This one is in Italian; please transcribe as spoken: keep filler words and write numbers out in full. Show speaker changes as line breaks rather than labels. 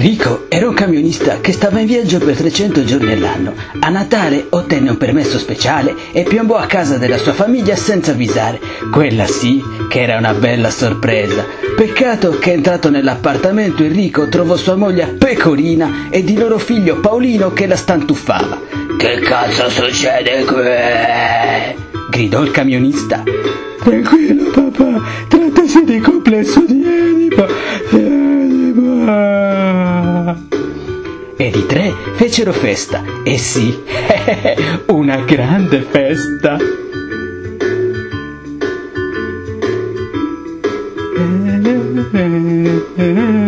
Enrico era un camionista che stava in viaggio per trecento giorni all'anno. A Natale ottenne un permesso speciale e piombò a casa della sua famiglia senza avvisare. Quella sì che era una bella sorpresa. Peccato che entrato nell'appartamento Enrico trovò sua moglie Pecorina e di loro figlio Paolino che la stantuffava. «Che cazzo succede qui?» gridò il camionista.
«Tranquillo papà, trattasi di complesso di Edipo, Edipo!»
Ed i tre fecero festa, e sì, una grande festa.
Eh, eh, eh.